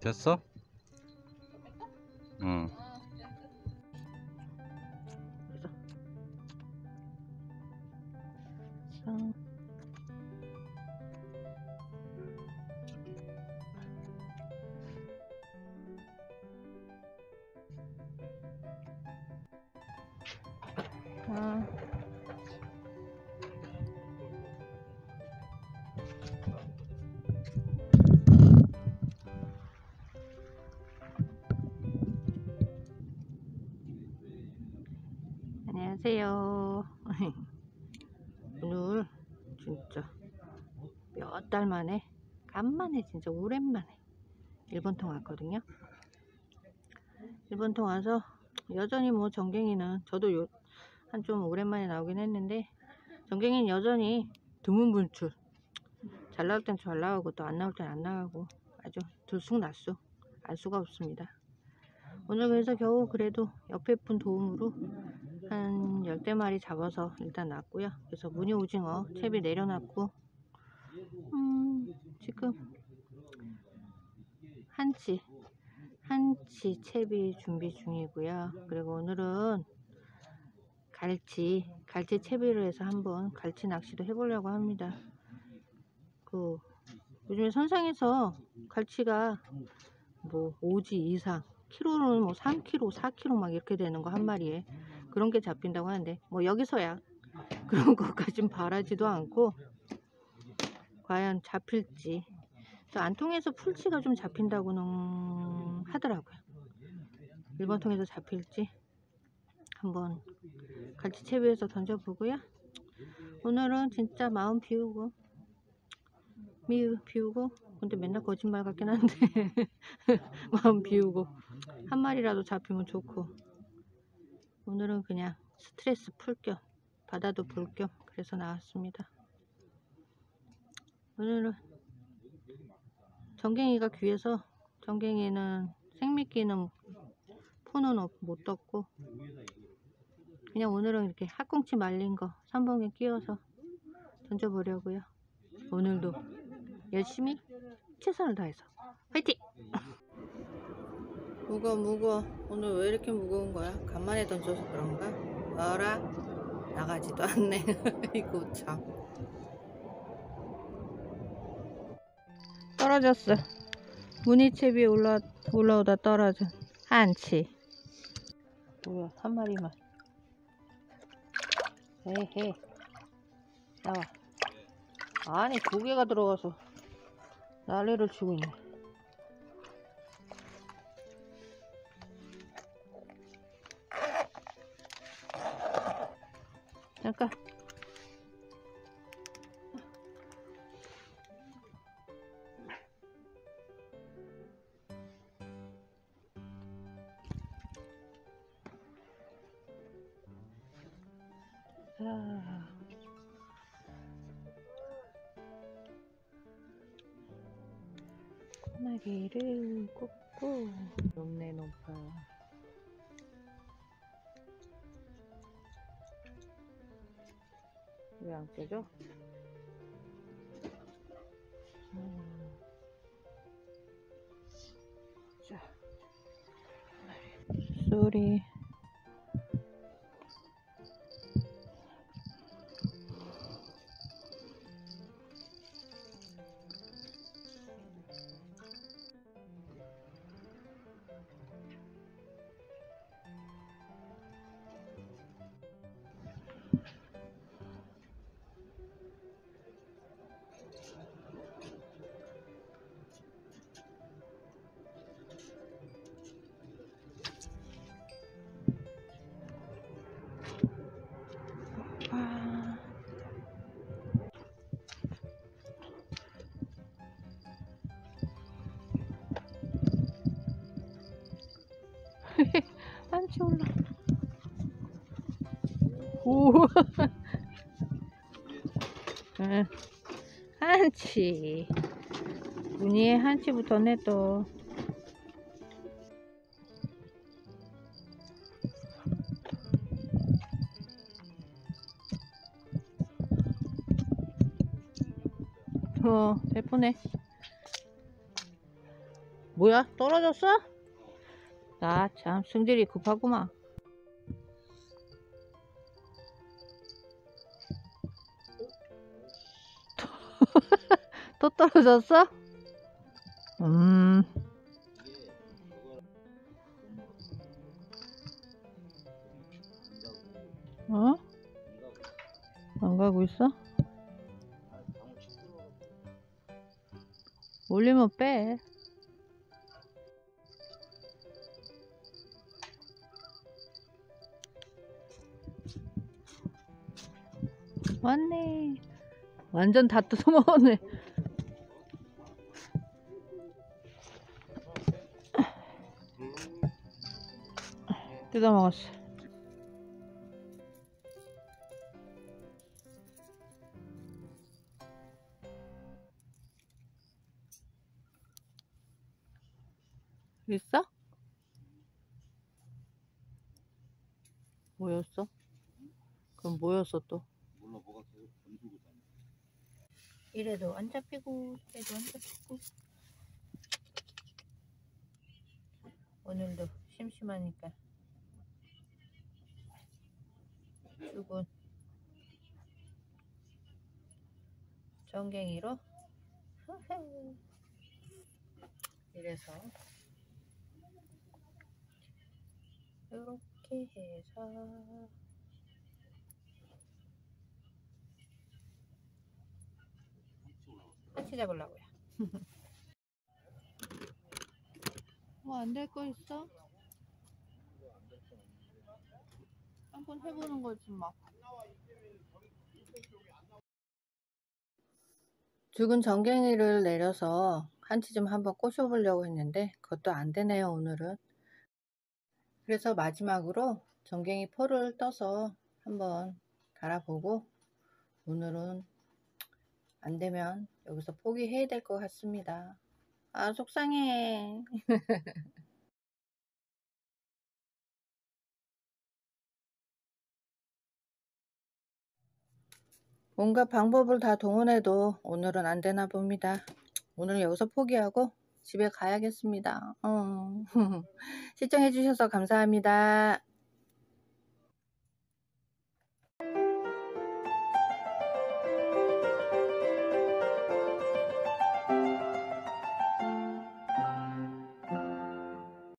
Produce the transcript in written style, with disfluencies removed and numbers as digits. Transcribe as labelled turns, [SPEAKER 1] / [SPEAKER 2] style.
[SPEAKER 1] 됐어? 응.
[SPEAKER 2] 안녕하세요. 오늘 진짜 몇 달 만에 간만에 진짜 오랜만에 일본통 왔거든요. 일본통 와서 여전히 뭐 정갱이는 저도 한 좀 오랜만에 나오긴 했는데 정갱이는 여전히 드문분출, 잘 나올 땐 잘 나오고 또 안 나올 땐 안 나가고 아주 들쑥날쑥 알 수가 없습니다. 오늘 그래서 겨우 그래도 옆에 분 도움으로 한 10대마리 잡아서 일단 놨고요. 그래서 무늬 오징어 채비 내려놨고 지금 한치 채비 준비 중이고요. 그리고 오늘은 갈치 채비를 해서 한번 갈치 낚시도 해보려고 합니다. 요즘에 선상에서 갈치가 뭐 5지 이상, 키로는 뭐 3kg, 4kg 막 이렇게 되는 거 한 마리에 그런 게 잡힌다고 하는데 뭐 여기서야 그런 것까진 바라지도 않고 과연 잡힐지, 또 안통에서 풀치가 좀 잡힌다고는 하더라고요. 일본 통에서 잡힐지 한번 갈치 채비해서 던져보고요. 오늘은 진짜 마음 비우고 근데 맨날 거짓말 같긴 한데 마음 비우고 한 마리라도 잡히면 좋고, 오늘은 그냥 스트레스 풀 겸 바다도 볼 겸 그래서 나왔습니다. 오늘은 정갱이가 귀해서 정갱이는 생미끼는 폰은 못 떴고 그냥 오늘은 이렇게 학꽁치 말린 거 3번에 끼워서 던져보려고요. 오늘도 열심히 최선을 다해서 화이팅! 무거워. 오늘 왜 이렇게 무거운 거야? 간만에 던져서 그런가? 어라? 나가지도 않네. 이거 참. 떨어졌어. 무늬채비에 올라오다 떨어져. 한치. 뭐야, 한 마리만. 에헤. 나와. 아니, 두 개가 들어가서 난리를 치고 있네. 잠깐. 소나기를 꽂고 높네 높아. 왜 안 깨져? 자, 소리. 한치 올라. 오. 응. 한치. 무늬에 한치부터 내 또. 예쁘네. 뭐야? 떨어졌어? 나 참 승질이 급하구만. 또 떨어졌어? 어? 안 가고 있어? 올리면 빼. 왔네. 완전 다 뜯어먹었네. 뜯어먹었어. 있어? 뭐였어? 그럼 뭐였어 또?
[SPEAKER 1] 몰라 뭐가 계속 건들고 다녀.
[SPEAKER 2] 이래도 안 잡히고 이래도 안 잡히고. 오늘도 심심하니까 죽은 전갱이로 이래서 이렇게 해서 같이 잡으려고요. 뭐 안 될 거 있어? 한번 해보는 거지 막. 죽은 전갱이를 내려서 한치 좀 한번 꼬셔보려고 했는데 그것도 안 되네요 오늘은. 그래서 마지막으로 전갱이 포를 떠서 한번 달아보고 오늘은 안 되면 여기서 포기해야 될 것 같습니다. 아 속상해. 온갖 방법을 다 동원해도 오늘은 안 되나 봅니다. 오늘은 여기서 포기하고 집에 가야겠습니다. 시청해 주셔서 감사합니다.